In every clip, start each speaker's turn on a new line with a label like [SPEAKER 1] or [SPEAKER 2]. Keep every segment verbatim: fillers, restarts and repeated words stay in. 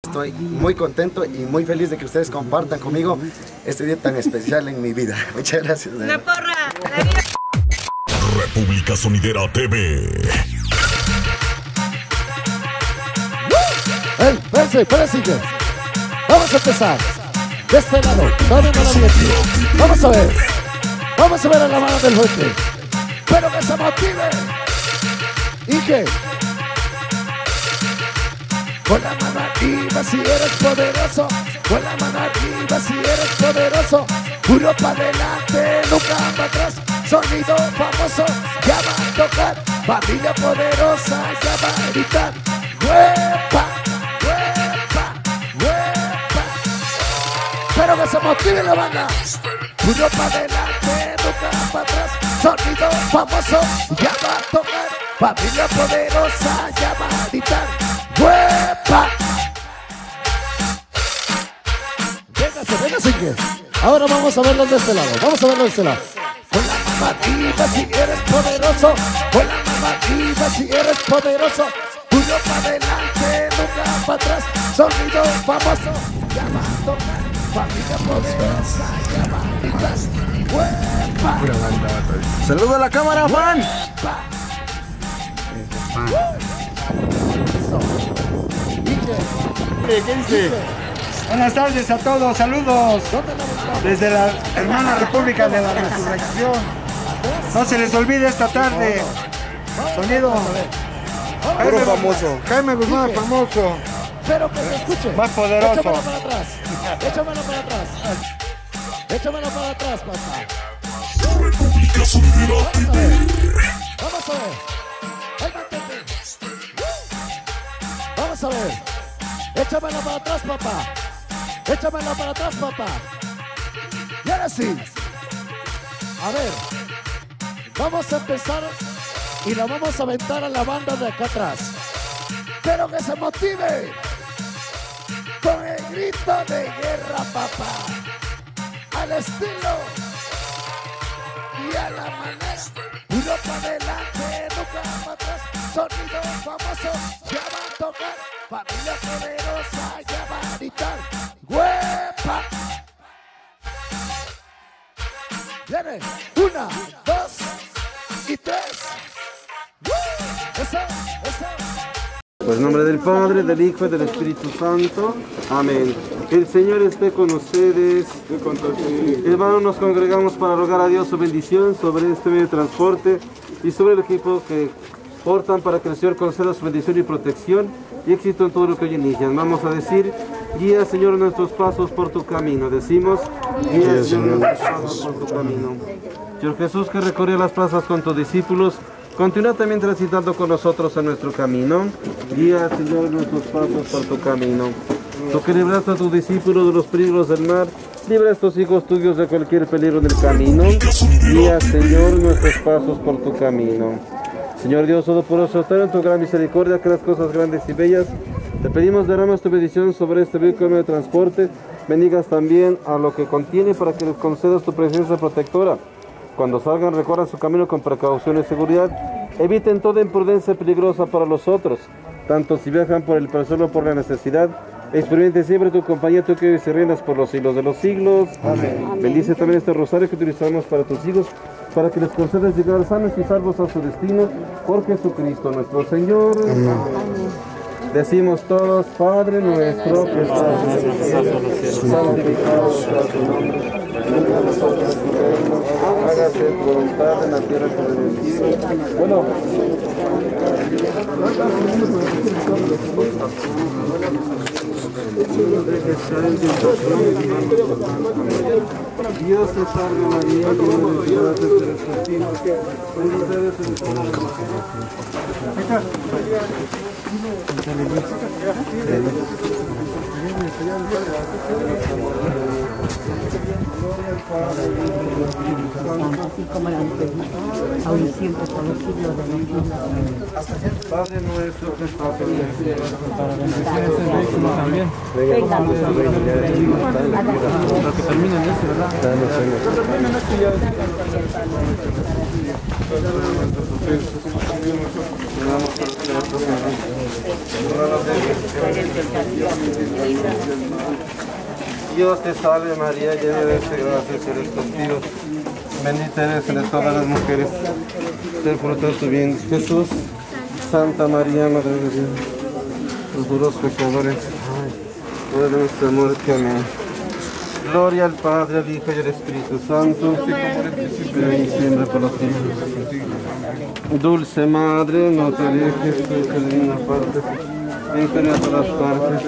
[SPEAKER 1] Estoy muy contento y muy feliz de que ustedes compartan conmigo este día tan especial en mi vida. Muchas gracias.
[SPEAKER 2] ¡Una porra!
[SPEAKER 3] República Sonidera T V.
[SPEAKER 4] ¡Ey! ¡Espérense! ¡Espérense! Vamos a empezar. De este lado, tomen a la ambiente. Vamos a ver. Vamos a ver a la mano del frente. Pero que se motive. ¿Y qué? Con la mano arriba si eres poderoso. Con la mano arriba si eres poderoso. Puro para adelante, nunca para atrás. Sonido famoso, ya va a tocar. Familia poderosa, ya va a gritar. ¡Huepa! ¡Huepa! ¡Huepa! Pero que se motive la banda. Puro para adelante, nunca para atrás. Sonido famoso, ya va a tocar. Familia poderosa, ya va a gritar. ¡Huepa! Véngase, véngase que ahora vamos a verlos de este lado. Vamos a verlos de este lado. Con la mano arriba si eres poderoso. Con la mano arriba si eres poderoso. Puro para adelante, nunca para atrás. Sonido famoso, ya va a tocar. Familia poderosa, ya va a gritar. ¡Huepa!
[SPEAKER 1] Saludo a la cámara, Juan.
[SPEAKER 5] ¿Qué dice? Buenas tardes a todos, saludos desde la hermana República de la Resurrección. No se les olvide esta tarde. Sonido
[SPEAKER 1] Puro famoso.
[SPEAKER 5] Jaime Guzmán, famoso.
[SPEAKER 4] Pero que se escuche.
[SPEAKER 5] Más poderoso.
[SPEAKER 4] Échamelo para atrás. Échamelo para atrás. Échamelo para atrás, papá.
[SPEAKER 3] República Sonidera T V.
[SPEAKER 4] Vamos a ver. Ahí mantente. Vamos a ver. Échamelo para atrás, papá. Échamelo para atrás, papá. Y ahora sí. A ver. Vamos a empezar y la vamos a aventar a la banda de acá atrás. Pero que se motive con el grito de guerra, papá. Al estilo y a la manera. Puro para adelante, nunca para atrás. Sonido famoso, ya va a tocar. Familia poderosa, ya va a gritar. ¡Huepa! Viene, una, dos y tres. ¡Uh! Eso, eso.
[SPEAKER 6] Pues en nombre del Padre, del Hijo y del Espíritu Santo. Amén. El Señor esté con ustedes. Hermanos, nos congregamos para rogar a Dios su bendición sobre este medio de transporte y sobre el equipo que portan para que el Señor conceda su bendición y protección y éxito en todo lo que hoy inician. Vamos a decir: guía, Señor, nuestros pasos por tu camino. Decimos: guía, Señor, nuestros pasos por tu camino. Señor Jesús, que recorrió las plazas con tus discípulos, continúa también transitando con nosotros en nuestro camino. Guía, Señor, nuestros pasos por tu camino. Tú que libraste a tus discípulos de los peligros del mar, libra a estos hijos tuyos de cualquier peligro del camino. Guía, Señor, nuestros pasos por tu camino. Señor Dios Todopoderoso, ten en tu gran misericordia que las cosas grandes y bellas. Te pedimos, derramas tu bendición sobre este vehículo de transporte. Bendigas también a lo que contiene para que les concedas tu presencia protectora. Cuando salgan, recorran su camino con precaución y seguridad. Eviten toda imprudencia peligrosa para los otros, tanto si viajan por el placer o por la necesidad. Experimenten siempre tu compañía, tú que vives y reinas por los siglos de los siglos. Amén. Amén. Bendice también este rosario que utilizamos para tus hijos, para que les concedas llegar sanos y salvos a su destino, por Jesucristo nuestro Señor. Amén. Amén. Decimos todos: Padre nuestro que estás en el cielo, santificado sea tu nombre. Venga a nosotros tu reino, hágase tu voluntad en la tierra como en el cielo. Bueno, Dios te salve María, llena de gracia, eres bendita. Bendita eres entre las
[SPEAKER 2] como la ahora y siempre por los siglos de los siglos.
[SPEAKER 6] Padre nuestro que estás en el cielo,
[SPEAKER 7] para bendecir este vehículo también.
[SPEAKER 2] Venga,
[SPEAKER 7] Para que terminen este, ¿verdad?
[SPEAKER 6] terminen este ya. Dios te salve María, llena de gracia, eres contigo. Bendita eres entre todas las mujeres. El fruto de tu vientre, Jesús. Santa María, Madre de Dios, los duros pecadores, ahora de nuestra muerte. Amén. Gloria al Padre, al Hijo y al Espíritu Santo, pero y siempre por los siglos. Dulce Madre, no te alejes de ninguna parte, ven a todas partes.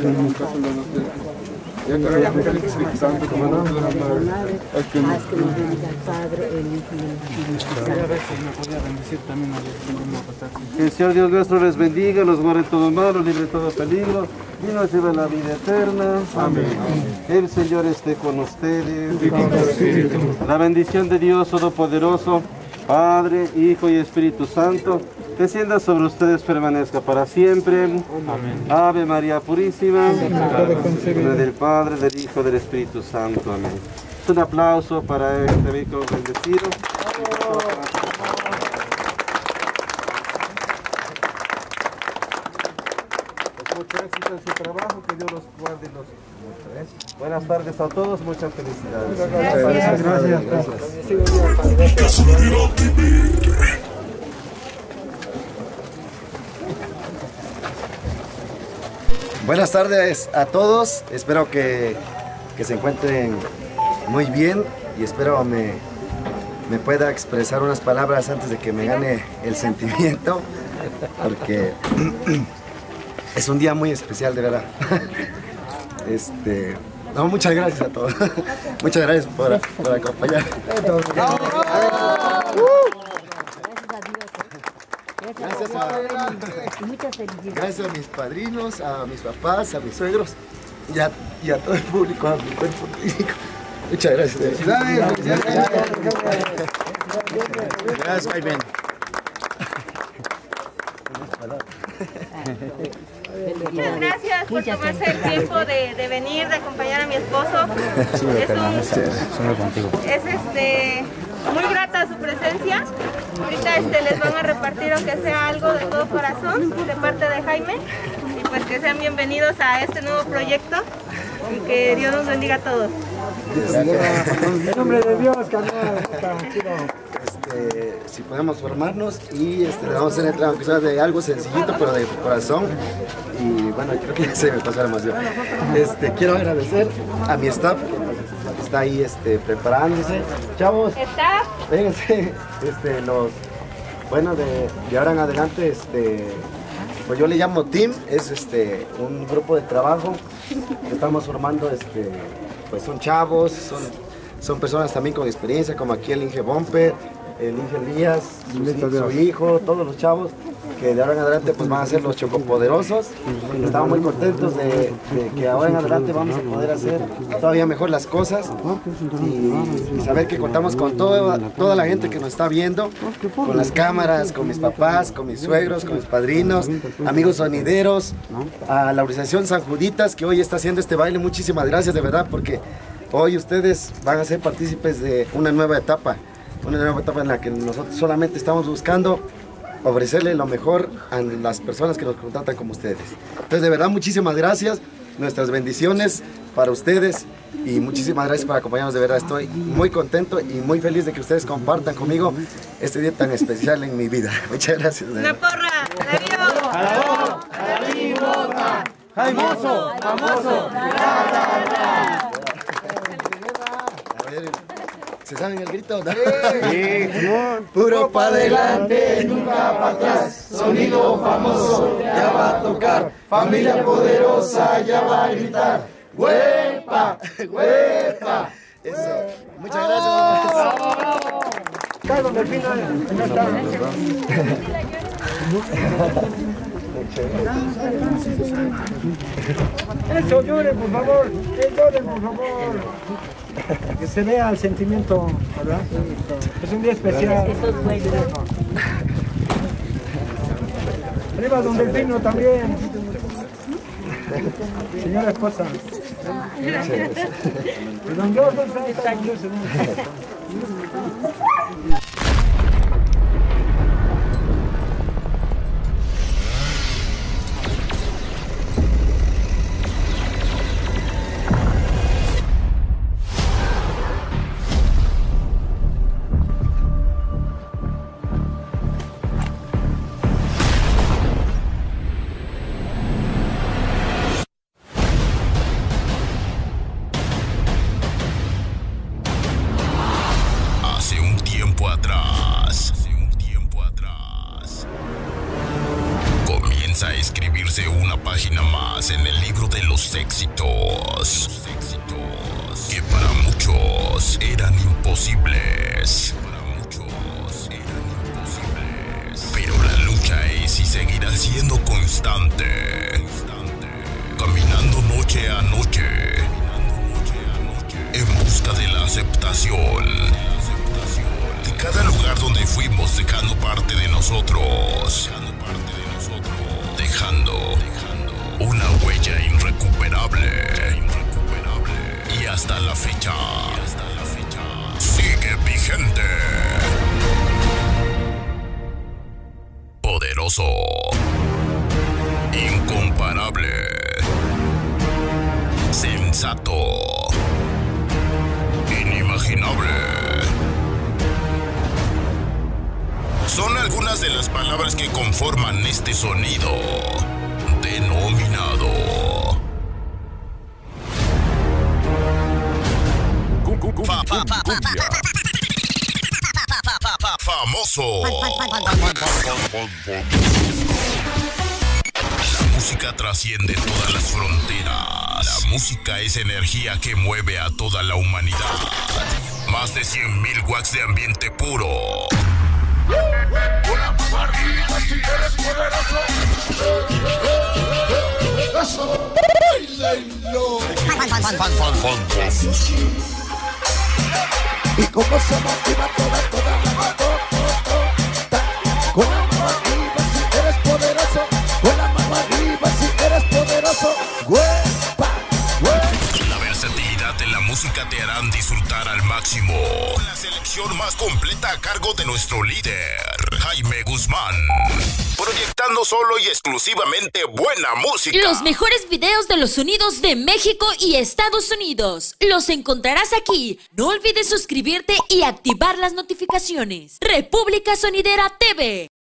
[SPEAKER 2] Ya que el Espíritu Santo, como no, haz que nos bendiga el Padre, el Hijo y el Espíritu Santo.
[SPEAKER 6] Que el Señor Dios nuestro les bendiga, los guarde todo mal, los libre de todo peligro y nos lleve a la vida eterna. Amén. El Señor esté con ustedes. Y con tu espíritu. La bendición de Dios Todopoderoso, Padre, Hijo y Espíritu Santo, descienda sobre ustedes, permanezca para siempre. Amén. Ave María Purísima, en nombre del Padre, del Hijo y del Espíritu Santo. Amén. Un aplauso para este vehículo bendecido. Mucho éxito en su trabajo, que Dios los guarde y los mucho. Buenas tardes a todos, muchas felicidades.
[SPEAKER 5] Gracias. Gracias. Gracias.
[SPEAKER 3] Gasolinera T V.
[SPEAKER 1] Buenas tardes a todos, espero que, que se encuentren muy bien y espero me, me pueda expresar unas palabras antes de que me gane el sentimiento, porque es un día muy especial, de verdad. Este, no, muchas gracias a todos. Muchas gracias por, por acompañar. Gracias a, gracias a mis padrinos, a mis papás, a mis suegros y a, y a todo el público, a mi cuerpo técnico. Muchas gracias. Felicidades. Gracias, Jaime.
[SPEAKER 8] Muchas gracias por tomarse el tiempo de, de venir, de acompañar a mi esposo. Es, un, es este, muy grata su presencia. Ahorita este, les van a repartir, aunque sea algo de todo corazón, de parte de Jaime. Y pues que sean bienvenidos a este nuevo proyecto y que Dios nos bendiga a todos.
[SPEAKER 5] En nombre de Dios, carnal.
[SPEAKER 1] Este, si podemos formarnos y este, le vamos a hacer aunque sea de algo sencillito pero de corazón. Y bueno, creo que ya se me pasó la emoción. Este, quiero agradecer a mi staff que está ahí este, preparándose. Chavos,
[SPEAKER 8] ¿Está?
[SPEAKER 1] vénganse. Este, los, bueno, de, de ahora en adelante, este, pues yo le llamo team, es este, un grupo de trabajo que estamos formando. Este, pues son chavos, son, son personas también con experiencia, como aquí el Inge Bomper, el Inge Elías, su, su hijo, todos los chavos que de ahora en adelante pues van a ser los chocopoderosos. Estamos muy contentos de, de que ahora en adelante vamos a poder hacer todavía mejor las cosas y, y saber que contamos con toda, toda la gente que nos está viendo, con las cámaras, con mis papás, con mis suegros, con mis padrinos, amigos sonideros, a la organización San Juditas que hoy está haciendo este baile. Muchísimas gracias de verdad, porque hoy ustedes van a ser partícipes de una nueva etapa, una nueva etapa en la que nosotros solamente estamos buscando ofrecerle lo mejor a las personas que nos contratan como ustedes. Entonces, de verdad, muchísimas gracias, nuestras bendiciones para ustedes y muchísimas gracias por acompañarnos. De verdad, estoy muy contento y muy feliz de que ustedes compartan conmigo este día tan especial en mi vida. Muchas gracias.
[SPEAKER 8] Una porra. ¡Darío! ¡Darío!
[SPEAKER 5] ¡Famoso! ¡Famoso!
[SPEAKER 1] ¿Se saben el grito? Sí. Puro pa' adelante, nunca pa' atrás. Sonido famoso, ya va a tocar. Familia poderosa, ya va a gritar. ¡Huepa! ¡Huepa! Eso. Muchas gracias.
[SPEAKER 5] Carlos del Pino, no está. Eso, lloren por favor, eh, lloren por favor. Que se vea el sentimiento, ¿verdad? Es un día especial. Arriba donde el Pino también. Señora esposa. Y don Dios, está aquí.
[SPEAKER 3] éxitos que para muchos eran imposibles. Pero la lucha es y seguirá siendo constante, caminando noche a noche en busca de la aceptación de cada lugar donde fuimos, dejando parte de nosotros, dejando una huella irrecuperable, y hasta la fecha sigue vigente. Poderoso, incomparable, sensato, inimaginable. Son algunas de las palabras que conforman este sonido denominado Fa- fa- fa- cumbia. Famoso. La música trasciende todas las fronteras. La música es energía que mueve a toda la humanidad. Más de cien mil watts de ambiente puro.
[SPEAKER 4] Y como se motiva toda, toda la botota. Con la mano arriba si eres poderoso. Con la mano arriba si eres poderoso. Huepa, huepa.
[SPEAKER 3] La versatilidad de la música te harán disfrutar al máximo. La selección más completa a cargo de nuestro líder, Jaime Guzmán. Proyectando solo y exclusivamente buena música.
[SPEAKER 9] Los mejores videos de los sonidos de México y Estados Unidos los encontrarás aquí. No olvides suscribirte y activar las notificaciones. República Sonidera T V.